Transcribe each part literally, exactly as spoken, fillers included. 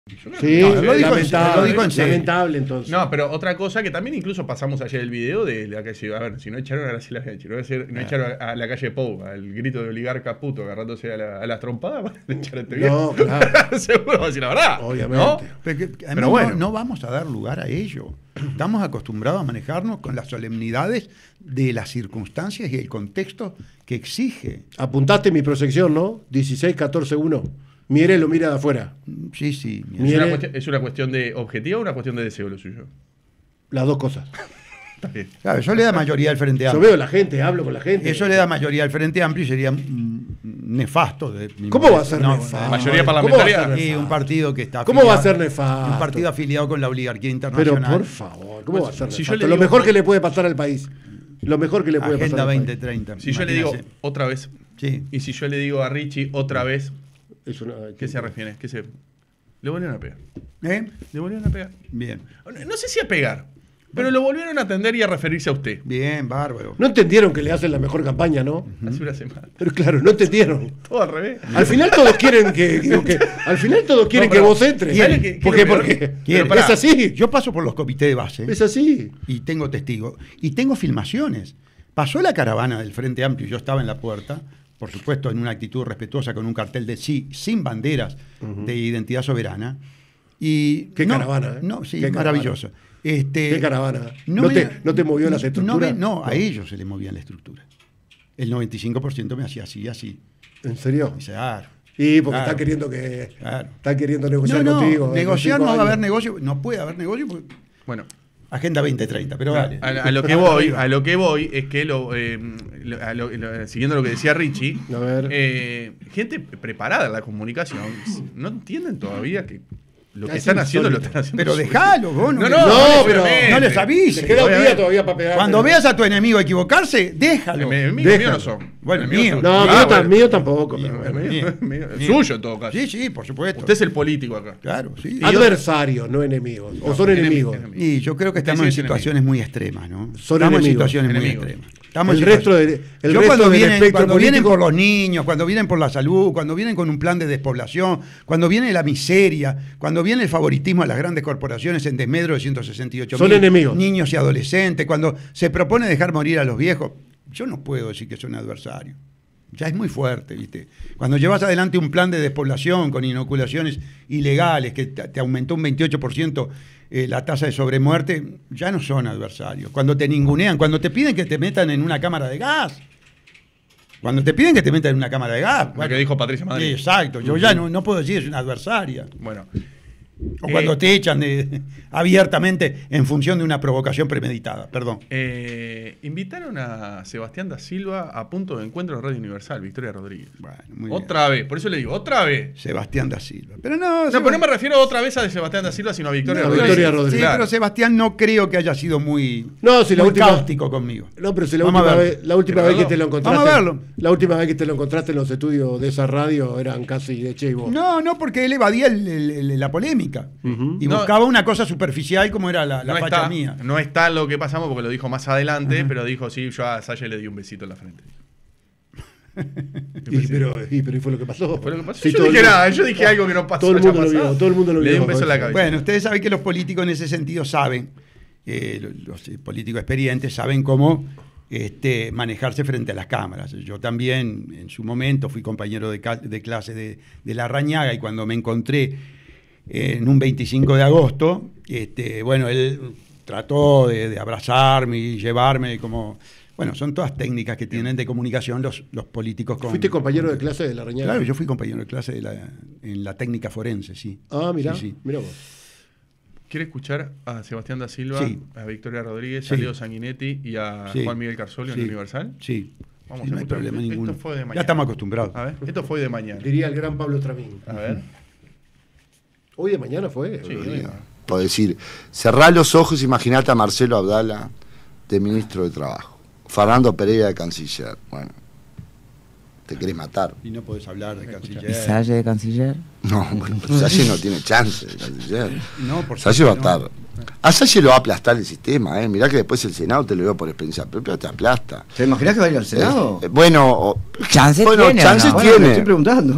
Sí, no, lo dijo, lamentable, lo dijo en serio. Lamentable, entonces. No, pero otra cosa que también incluso pasamos ayer el video de la calle. A ver, si no echaron a Graciela Genchi, no, no echaron a, a la calle Pou, al grito de oligarca puto agarrándose a, la, a las trompadas, van a echar a este video. No, claro. Seguro, va a decir la verdad. Obviamente. ¿No? Pero, que, Pero bueno. no, no vamos a dar lugar a ello. Estamos acostumbrados a manejarnos con las solemnidades de las circunstancias y el contexto que exige. Apuntaste mi proyección, ¿no? dieciséis catorce uno. Mire, lo mira de afuera. Sí, sí. ¿Es Mire- una, cuestión, ¿Es una cuestión de objetivo o una cuestión de deseo lo suyo? Las dos cosas. Está bien. Claro, eso le da mayoría al Frente Yo Amplio. veo a la gente, hablo con la gente. Eso le da mayoría al Frente Amplio y sería mm, nefasto. De, ¿Cómo va a ser no, nefasto? Mayoría ¿Cómo va a parlamentaria. ser Y nefasto? un partido que está ¿Cómo va a afiliado- ser nefasto? Un partido afiliado con la oligarquía Pero internacional. por favor, ¿cómo va a ser Si yo nefasto? le Lo digo- mejor que le puede pasar al país. Lo mejor que le puede Agenda pasar al veinte país. treinta. Si yo le digo imagínese. otra vez, Sí. y si yo le digo a Richie otra vez, Es una, ¿qué se refiere? ¿Qué se... Le volvieron a pegar. ¿Eh? Le volvieron a pegar. Bien. No sé si a pegar, pero lo volvieron a atender y a referirse a usted. Bien, bárbaro. No entendieron que le hacen la mejor campaña, ¿no? Hace una semana. Pero claro, no entendieron. Todo al revés. Al final todos quieren que, que- que- al final todos quieren No, pero- que vos entres. ¿sabe qué- qué Porque, es lo peor? porque Pero ¿Quién? pará. es así. Yo paso por los comités de base Es así. y tengo testigos. Y tengo filmaciones. Pasó la caravana del Frente Amplio, yo estaba en la puerta, por supuesto en una actitud respetuosa con un cartel de sí, sin banderas de identidad soberana. Y Qué no, caravana, ¿eh? No, sí, Qué maravilloso. Este, Qué caravana. No, ¿No, me- te, ¿No te movió las no estructuras? me- No, a ellos se les movía la estructura. El noventa y cinco por ciento me hacía así, así. ¿En serio? Dice, ah, Y porque Claro. está queriendo que Claro. está queriendo no, negociar no, contigo. negociar con no cinco va a haber años. negocio, no puede haber negocio porque Bueno, Agenda veinte treinta, pero a, vale. a- a lo que voy, a lo que voy es que lo, eh, lo- a lo- lo- siguiendo lo que decía Richie, A ver. eh, gente preparada en la comunicación no entienden todavía que lo que Es están haciendo lo insólito. están haciendo. Pero su- dejalo, vos no, No, no, no, No, pero obviamente. no les avise. Te queda un día Obviamente. todavía para pegar. Cuando veas a tu enemigo equivocarse, déjalo. Me- Mío, Déjalo. mío no son. Bueno, Mío mío. son- No, Ah, mío, bueno. tam- mío tampoco. Mío, pero- Mío, Mío. mío. Mío. Suyo en todo caso. Sí, sí, por supuesto. Usted es el político acá. Claro, sí. Y Adversarios, no enemigos. O son enemigo, enemigos. enemigo. Y yo creo que Usted estamos en sí es situaciones muy extremas, ¿no? Son estamos en enemigos. situaciones muy Enemigos. extremas. Estamos El en resto situaciones- de- el yo resto cuando del vienen, espectro cuando vienen político- por los niños, cuando vienen por la salud, cuando vienen con un plan de despoblación, cuando viene la miseria, cuando viene el favoritismo a las grandes corporaciones en desmedro de ciento sesenta y ocho Son mil enemigos. niños y adolescentes, cuando se propone dejar morir a los viejos, yo no puedo decir que son adversarios. Ya es muy fuerte, ¿viste? Cuando llevas adelante un plan de despoblación con inoculaciones ilegales que te, te aumentó un veintiocho por ciento eh, la tasa de sobremuerte, ya no son adversarios. Cuando te ningunean, cuando te piden que te metan en una cámara de gas, cuando te piden que te metan en una cámara de gas. Lo que dijo Patricia Madrid. Sí, exacto, yo ya no, no puedo decir es una adversaria. Bueno. O cuando Eh, te echan de- abiertamente en función de una provocación premeditada, perdón. eh, invitaron a Sebastián da Silva a punto de encuentro en Radio Universal, Victoria Rodríguez. Bueno, muy bien. Otra vez, por eso le digo, otra vez. Sebastián da Silva. Pero no, No, pero no me refiero otra vez a de Sebastián da Silva, sino a Victoria No, Rodríguez. Victoria Rodríguez. Sí, Claro. pero Sebastián no creo que haya sido muy, No, si la muy última- cáustico conmigo. No, pero si la Vamos a última, verlo. vez, la última Pero vez que no. te lo encontraste. Vamos a verlo. La última vez que te lo encontraste en los estudios de esa radio eran casi de che y vos. No, no, porque él evadía el- el- el- la polémica Ujú. y No. buscaba una cosa superficial como era la, la no, facha está, mía. no está lo que pasamos porque lo dijo más adelante, pero dijo, sí, yo a Salle le di un besito en la frente. Y, pero, y, pero ¿y fue lo que pasó? Fue lo que pasó. Sí, yo todo el dije mundo- nada, yo dije algo que no pasó. todo el haya mundo lo pasado. vio, todo el mundo lo Le di vio, un beso en la Jorge. cabeza. Bueno, ustedes saben que los políticos en ese sentido saben, eh, los, los, eh, políticos experientes saben cómo este, manejarse frente a las cámaras. Yo también en su momento fui compañero de, ca- de clase de, de Larrañaga y cuando me encontré eh, en un veinticinco de agosto, este, bueno, él trató de, de abrazarme y llevarme como... Bueno, son todas técnicas que tienen de comunicación los, los políticos con... ¿Fuiste compañero de clase de la Reñaga? Claro, yo fui compañero de clase de la, en la técnica forense, sí. Ah, mirá, Sí, sí. mirá vos. ¿Quiere escuchar a Sebastián da Silva, Sí. a Victoria Rodríguez, Sí. a Leo Sanguinetti y a Sí. Juan Miguel Carsolio Sí. en Universal? Sí. Vamos Sí, a no hay escuchar. problema Esto ninguno. fue de mañana. Ya estamos acostumbrados. A ver, esto fue de mañana. Diría el gran Pablo Tramín. A ver. Hoy de mañana fue. Sí, Rodríguez. Puedo decir, cerrá los ojos, imaginate a Marcelo Abdala de ministro de Trabajo, Fernando Pereira de canciller. Bueno, te querés matar. Y no podés hablar de ¿Y canciller. Salle de canciller? No, bueno, Salle no tiene chance de canciller. No, por Salle va a supuesto, estar. A Salle lo va a aplastar el sistema, ¿eh? Mirá que después el Senado, te lo digo por experiencia propia, te aplasta. ¿Te imaginas que va a ir al Senado? Eh, eh, bueno, o- ¿Chance bueno, tiene o chances no? tiene. Bueno, me estoy preguntando.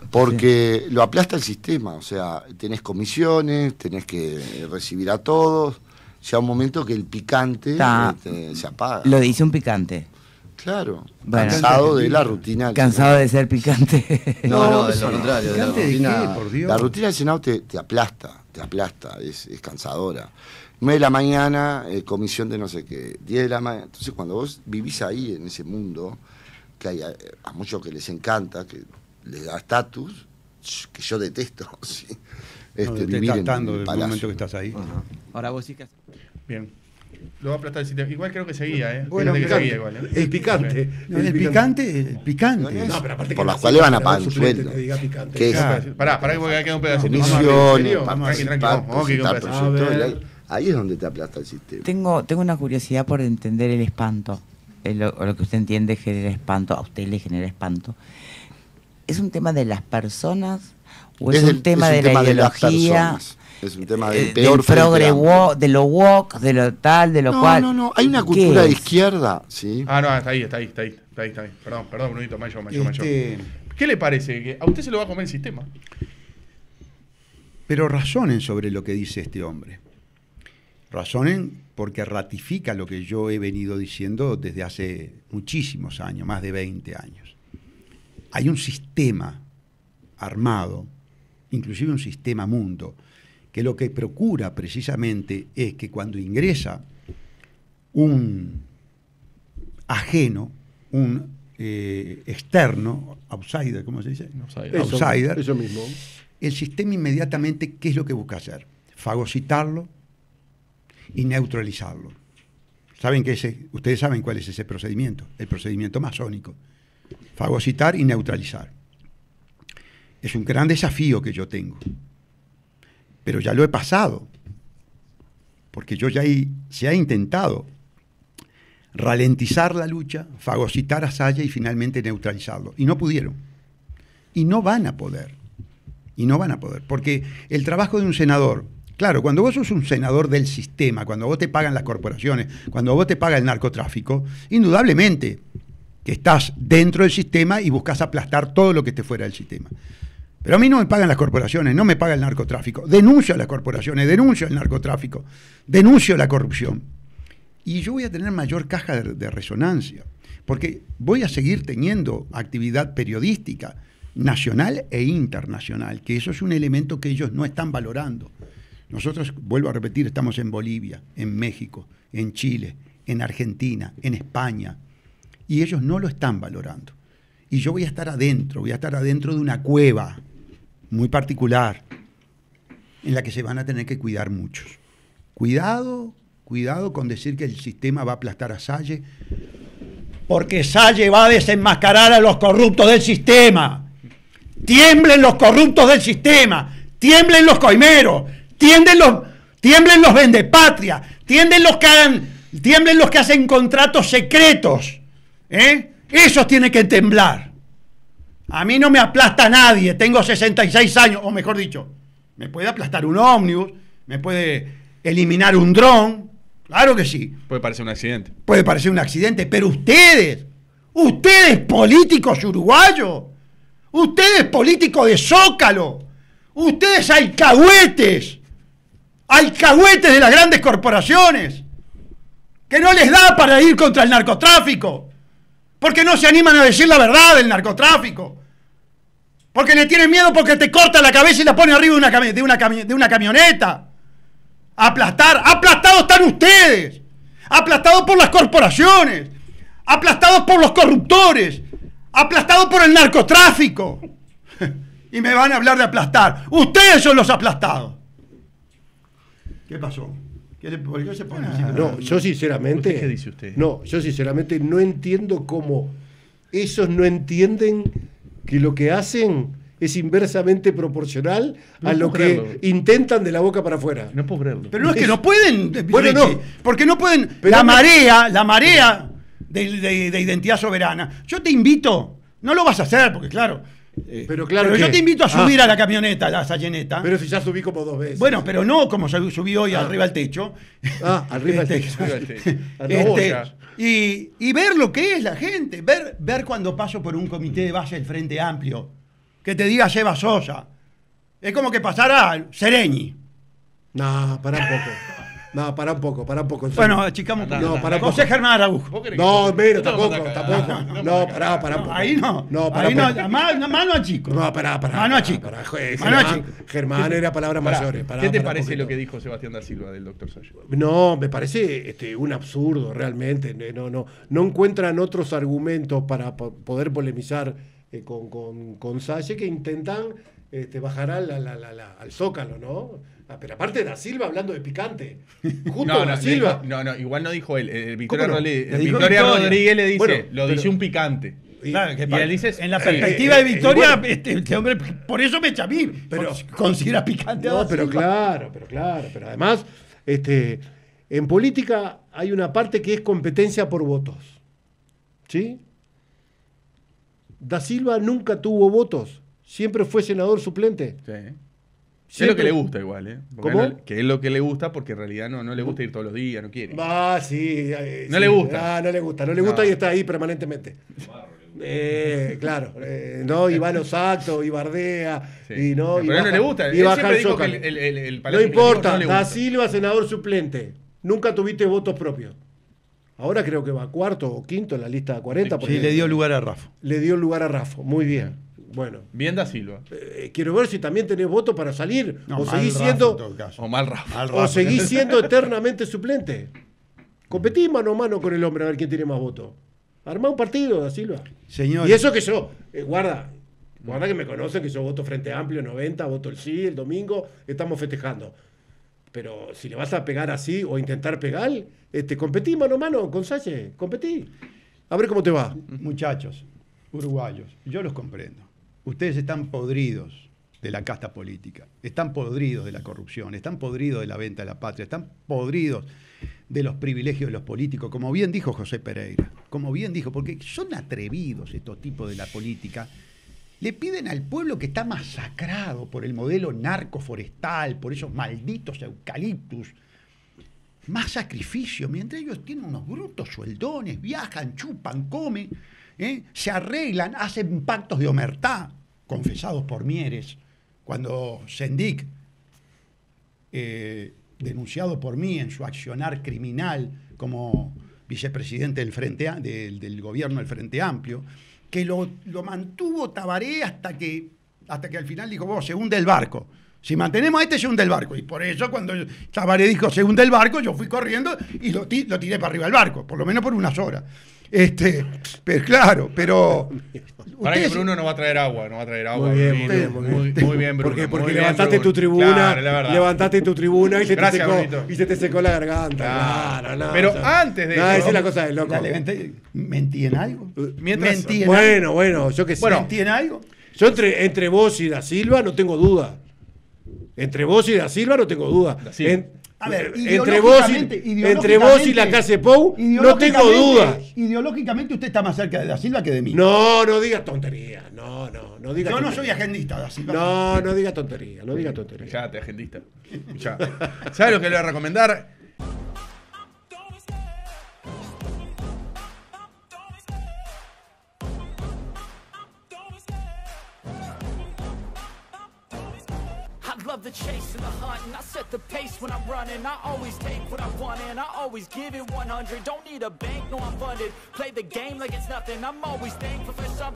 Porque sí. lo aplasta el sistema, o sea, tenés comisiones, tenés que recibir a todos, llega un momento que el picante este, se apaga. Lo dice un picante. Claro, bueno, cansado de la rutina. Cansado de ser picante. No, no, no de lo contrario. De la rutina, ¿de qué, por Dios? La rutina del Senado te, te aplasta, te aplasta, es, es cansadora. nueve de la mañana, eh, comisión de no sé qué, diez de la mañana. Entonces, cuando vos vivís ahí, en ese mundo, que hay a, a muchos que les encanta, que les da estatus, que yo detesto, ¿sí? este, no, vivir en, tanto en el del palacio. momento que estás ahí. Uh-huh. Ahora vos sí que... Bien. Lo va a aplastar el sistema. Igual creo que seguía, ¿eh? Bueno, que picante. seguía igual, ¿eh? El picante. No, el, picante, el picante. No, pero aparte Por que las no cuales van a sea pagar un suplente sueldo. que diga picante. ¿Qué es? Claro. Pará, pará que voy a quedar un pedacito. Comisiones, Vamos, tranqui, tranqui, participar, vamos, vamos, que queda un presentar pedacito. proyectos, ahí, ahí es donde te aplasta el sistema. Tengo, tengo una curiosidad por entender el espanto. El, lo, lo que usted entiende genera espanto, a usted le genera espanto. ¿Es un tema de las personas o es, es un el, tema, es un de, tema la de la ideología? Es un tema del eh, peor del progre walk, de lo woke, de lo tal, de lo no, cual. No, no, hay una cultura de izquierda, ¿sí? Ah, no, está ahí, está ahí, está ahí, está ahí, está ahí. Perdón, perdón, Brunito, mayo, mayo, mayo. Este... ¿Qué le parece? ¿Que a usted se lo va a comer el sistema? Pero razonen sobre lo que dice este hombre. Razonen porque ratifica lo que yo he venido diciendo desde hace muchísimos años, más de veinte años. Hay un sistema armado, inclusive un sistema mundo, que lo que procura precisamente es que cuando ingresa un ajeno, un eh, externo, outsider, ¿cómo se dice? Outsider. Eso, outsider, eso mismo. el sistema inmediatamente, ¿qué es lo que busca hacer? Fagocitarlo y neutralizarlo. ¿Saben qué ese, ustedes saben cuál es ese procedimiento? El procedimiento masónico. Fagocitar y neutralizar. Es un gran desafío que yo tengo. Pero ya lo he pasado, porque yo ya he, se ha intentado ralentizar la lucha, fagocitar a Saya y finalmente neutralizarlo. Y no pudieron. Y no van a poder. Y no van a poder. Porque el trabajo de un senador, claro, cuando vos sos un senador del sistema, cuando vos te pagan las corporaciones, cuando vos te paga el narcotráfico, indudablemente que estás dentro del sistema y buscas aplastar todo lo que esté fuera del sistema. Pero a mí no me pagan las corporaciones, no me paga el narcotráfico. Denuncio a las corporaciones, denuncio el narcotráfico, denuncio la corrupción. Y yo voy a tener mayor caja de, de resonancia, porque voy a seguir teniendo actividad periodística nacional e internacional, que eso es un elemento que ellos no están valorando. Nosotros, vuelvo a repetir, estamos en Bolivia, en México, en Chile, en Argentina, en España, y ellos no lo están valorando. Y yo voy a estar adentro, voy a estar adentro de una cueva muy particular, en la que se van a tener que cuidar muchos. Cuidado, cuidado con decir que el sistema va a aplastar a Salle, porque Salle va a desenmascarar a los corruptos del sistema. Tiemblen los corruptos del sistema, tiemblen los coimeros, tiemblen los, tiemblen los vendepatria, tiemblen los que hagan, tiemblen los que hacen contratos secretos, ¿eh? Esos tienen que temblar. A mí no me aplasta nadie, tengo sesenta y seis años, o mejor dicho, me puede aplastar un ómnibus, me puede eliminar un dron, claro que sí. Puede parecer un accidente. Puede parecer un accidente, pero ustedes, ustedes políticos uruguayos, ustedes políticos de Zócalo, ustedes alcahuetes, alcahuetes de las grandes corporaciones, que no les da para ir contra el narcotráfico, porque no se animan a decir la verdad del narcotráfico, porque le tienen miedo porque te corta la cabeza y la pone arriba de una, cami de una, cami de una camioneta. Aplastar, aplastados están ustedes, aplastados por las corporaciones, aplastados por los corruptores, aplastados por el narcotráfico. Y me van a hablar de aplastar. Ustedes son los aplastados. ¿Qué pasó? ¿Qué le, ¿Por qué se pone así? No, yo sinceramente. ¿Qué dice usted? No, yo sinceramente no entiendo cómo esos no entienden que lo que hacen es inversamente proporcional No a lo puedo que creerlo. intentan de la boca para afuera. No puedo creerlo. Pero no es que no pueden, Bueno, Richie, no. porque no pueden. Pero la no- marea, la marea de, de- de identidad soberana. Yo te invito, no lo vas a hacer, porque claro. eh, Pero claro yo que- te invito a subir Ah. a la camioneta, a la Sayeneta. Pero si ya subí como dos veces. Bueno, pero no como sub- subí hoy Ah. arriba al techo. Ah, arriba del Este, techo. Arriba del techo. A la Este, olla. y, y ver lo que es la gente, ver, ver cuando paso por un comité de base del Frente Amplio, que te diga Seba Sosa. Es como que pasara Sereñi. No, para un poco. No, para un poco, para un poco. Bueno, achicamos un poco. No, para un poco. José Germán Araujo. No, mira, tampoco, tampoco. No, pará, pará un poco. Ahí no. No, pará, ahí no, pará. mano, mano a chico. No, pará, pará. Mano a chico. Pará, pará. Mano a Germán, chico. Germán era palabras Pará, mayores. Pará, ¿Qué te pará un parece poquito. lo que dijo Sebastián da Silva del doctor Sayo? No, me parece este, un absurdo realmente. No, no, no encuentran otros argumentos para po- poder polemizar eh, con, con, con Salle que intentan este, bajar al, al, al, al zócalo, ¿no? Ah, pero aparte da Silva hablando de picante. Justo No, da no, Silva. dijo- no, no, igual no dijo él. Eh, Victoria, ¿Cómo no? Rodríguez, Le dijo Victoria Victoria. Rodríguez le dice, Bueno, lo pero- dice un picante. Y- Claro, que y pa- él dice- en la eh, perspectiva eh, de eh, Victoria, bueno. este, este hombre, por eso me echa a mí. Pero- Pero considera picante a No, Da pero Silva. claro, pero claro. Pero además, este, en política hay una parte que es competencia por votos. ¿Sí? Da Silva nunca tuvo votos. Siempre fue senador suplente. Sí. Es Siempre- lo que le gusta igual, ¿eh? Porque ¿Cómo? no- que es lo que le gusta porque en realidad no, no le gusta ir todos los días, no quiere. Ah, sí. eh, No sí. le gusta. Ah, no le gusta. No le gusta No. y está ahí permanentemente. Eh, claro. eh, no, y va a los actos, y bardea. Sí. Y no, y Pero a él no baja- le gusta. y Él baja siempre el dijo que Zócalo. el, el, el, el No Palacio importa, Legislativo no le Da gusta. Silva, senador suplente. Nunca tuviste votos propios. Ahora creo que va cuarto o quinto en la lista de cuarenta. porque Sí, le dio lugar a Rafa. le dio lugar a Rafa. Muy bien. Bueno, Bien da Silva. eh, quiero ver si también tenés votos para salir. No, o mal seguís Rafa, siendo, en todo caso. O mal Rafa. Mal o Rafa. seguís siendo eternamente suplente. Competí mano a mano con el hombre a ver quién tiene más votos. Armá un partido, Da Silva. Señor. Y eso que yo, eh, guarda, guarda que me conocen que yo voto Frente Amplio noventa, voto el sí, el domingo, estamos festejando. Pero si le vas a pegar así o intentar pegar, este, competí mano a mano con Salle, competí. A ver cómo te va. Muchachos, uruguayos, yo los comprendo. Ustedes están podridos de la casta política, están podridos de la corrupción, están podridos de la venta de la patria, están podridos de los privilegios de los políticos, como bien dijo José Pereira, como bien dijo, porque son atrevidos estos tipos de la política. Le piden al pueblo que está masacrado por el modelo narcoforestal, por esos malditos eucaliptus, más sacrificio, mientras ellos tienen unos brutos sueldones, viajan, chupan, comen, ¿eh? Se arreglan, hacen pactos de omertá, confesados por Mieres, cuando Sendik, eh, denunciado por mí en su accionar criminal como vicepresidente del, Frente, A- del, del gobierno del Frente Amplio, que lo, lo mantuvo Tabaré hasta que, hasta que al final dijo, vos, se hunde el barco. Si mantenemos a este, se hunde el barco. Y por eso, cuando Tabaré dijo, se hunde el barco, yo fui corriendo y lo, ti- lo tiré para arriba del barco, por lo menos por unas horas. Este, pero claro, pero... Para que ustedes- Bruno no va a traer agua, no va a traer agua. Muy bien, Brunito. muy bien, muy bien. Muy, muy bien, Bruno. Porque, muy porque bien, levantaste Bruno. tu tribuna, Claro, la verdad. levantaste tu tribuna y se, te Gracias, secó, Brunito. y se te secó la garganta. Claro. Claro, no, Pero o antes de no, eso- esa es la cosa del loco. La levanté- ¿Mentí en algo? Mientras- ¿Mentí en Bueno, bueno, yo que sé. Bueno, ¿Mentí en algo? Yo entre, entre vos y Da Silva no tengo duda. Entre vos y Da Silva no tengo duda. Da Silva. En- A ver, entre, vos y, ideológicamente- entre vos y la Casa de Pou no tengo dudas. Ideológicamente usted está más cerca de Da Silva que de mí. No, no digas tonterías. No, no, no digas Yo no soy tonterías. agendista, Da Silva. No, no digas tonterías. No digas tonterías. Ya te agendista. Ya. ¿Sabes lo que le voy a recomendar? I love the chase and the hunt, and I set the pace when I'm running. I always take what I want, and I always give it one hundred. Don't need a bank, no, I'm funded. Play the game like it's nothing. I'm always thankful for something.